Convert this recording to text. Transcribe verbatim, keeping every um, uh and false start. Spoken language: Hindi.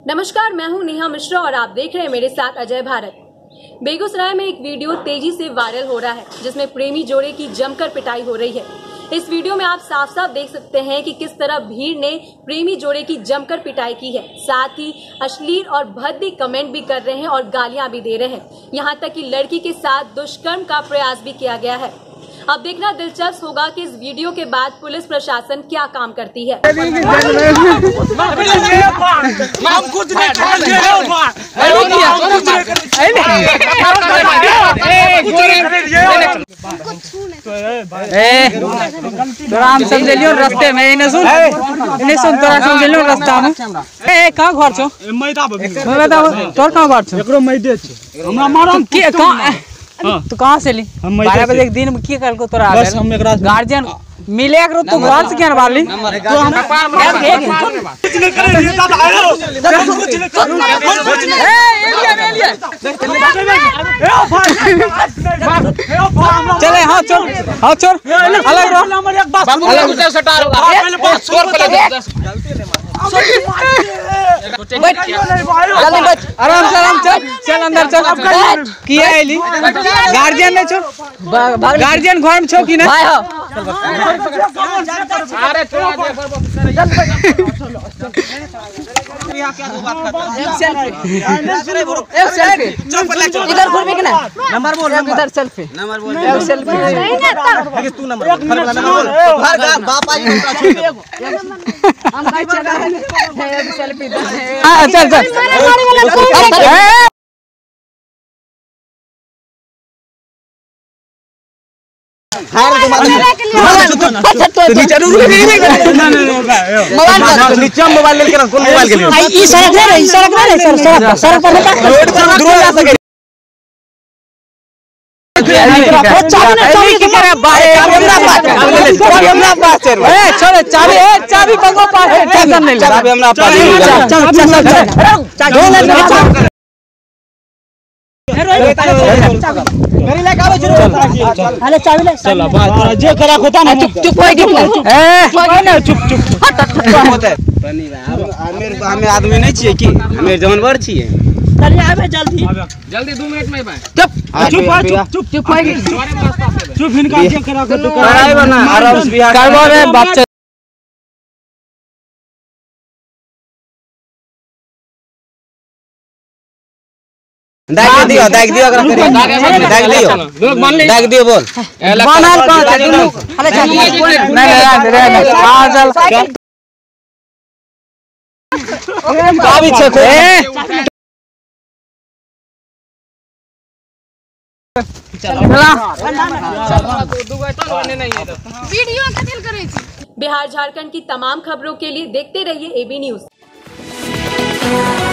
नमस्कार, मैं हूं नेहा मिश्रा और आप देख रहे हैं मेरे साथ अजय भारत। बेगूसराय में एक वीडियो तेजी से वायरल हो रहा है जिसमें प्रेमी जोड़े की जमकर पिटाई हो रही है। इस वीडियो में आप साफ साफ देख सकते हैं कि किस तरह भीड़ ने प्रेमी जोड़े की जमकर पिटाई की है। साथ ही अश्लील और भद्दी कमेंट भी कर रहे हैं और गालियां भी दे रहे हैं। यहाँ तक कि लड़की के साथ दुष्कर्म का प्रयास भी किया गया है। अब देखना दिलचस्प होगा कि इस वीडियो के बाद पुलिस प्रशासन क्या काम करती है। तोरा समझ लियो रास्ते में इने सुन इने सुन तोरा समझ लियो रास्ता में ए कहां घर छो मैदा मैदा तोर कहां घर छो एकरो मैदे छै हमरा मारम के कहां तू कहां से ली बारह बजे एक दिन में की कल को तोरा बस हम एकरा गार्जियन मिले करो तो घर से क्या बाली तो हम कुछ नहीं करे ये दादा आयो कुछ नहीं कर ए एलिया एलिया चले हां चल हां चल अलग रहो नंबर एक बात अलग उसे सटार होगा पहले बात स्कोर पहले बैठ जल्दी बैठ आराम से आराम चल चल अंदर चल किया एली गार्जियन ने छो गार्जियन घर में छो कि ना भाई हो अरे चल यहां क्या बात करता है एक सेल्फी एक सेल्फी इधर घूम के ना नंबर बोल इधर सेल्फी नंबर बोल एक सेल्फी नहीं तू नंबर घर वाला नंबर बोल घर का बाप आज हम भाई चला है एक सेल्फी हां चल चल हां तो नीचे नीचे मोबाइल लेके कौन मोबाइल के लिए ई सड़क है ई सड़क है सर सड़क सड़क पर रोड पर दूर जा सके छोड़े चाबी चाबी पंगो पास टेंशन नहीं ले चाबी हमरा पास चल चल चल मेरी लेके आवे जरूर अरे चाबी ले चल बात जे करा होता ना चुप चुप होई चुप ए ना चुप चुप हट होता है बनी भाई हमें हमें आदमी नहीं चाहिए की हमें जानवर चाहिए चलिए आवे जल्दी जल्दी दो मिनट में भाई चुप चुप चुप चुप होई चुप इनका क्या करा को तू कराई ना आराम से बिहार करवा रे बात दाग दियो दाग दियो अगर दाग दियो दाग दियो बोल बनाल कहां है तू अरे चल नहीं नहीं रे आ चल चाबी छे को वीडियो कथल करे छी। बिहार झारखंड की तमाम खबरों के लिए देखते रहिए एबी न्यूज।